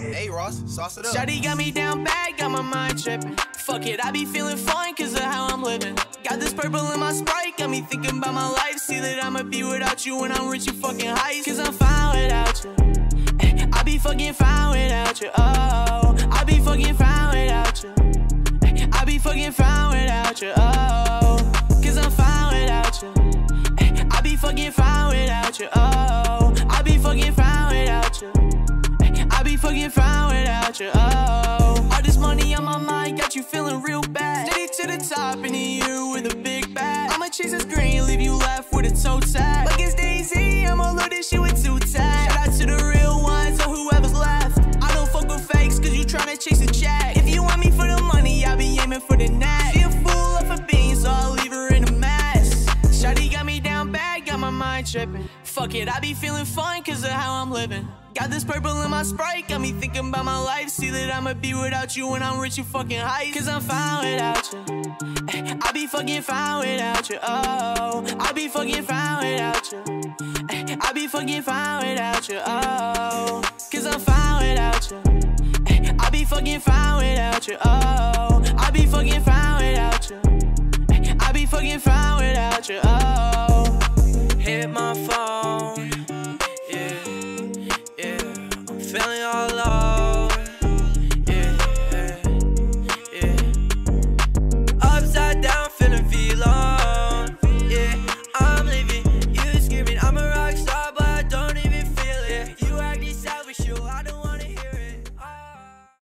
Hey Ross, sauce it up. Shawty got me down bad, got my mind tripping. Fuck it, I be feeling fine cause of how I'm living. Got this purple in my Sprite, got me thinking about my life. See that I'ma be without you when I'm reaching fucking heights. Cause I'm fine without you. I be fucking fine without you. Oh, I be fucking fine without you. I be fucking fine without you. Oh, cause I'm fine without you. I be fucking fine without you. Oh, I be fucking fine without you. I be fucking fine without you. Oh, all this money on my mind got you feeling real bad. Steady to the top in the year with a big bag. I'ma chase this green, leave you left with a toe tag. Like it's Daisy, I'ma load this shit with 2 tags. Shout out to the real ones or whoever's left. I don't fuck with fakes cause you tryna chase a check. If you want me for the money, I be aiming for the net. She a fool off a bean, so I'll leave her in a mess. Shawty got me down bad, got my mind tripping. Fuck it, I be feeling fine cause of how I'm living. Got this purple in my Sprite, got me thinking about my life. See that I'ma be without you when I'm reaching fucking heights. Cause I'm fine without you. I be fucking fine without you. Oh, I be fucking fine without you. I be fucking fine without you. Oh, cause I'm fine without you. I be fucking fine without you. Oh, I be fucking fine without you. I be fucking fine without you. Oh.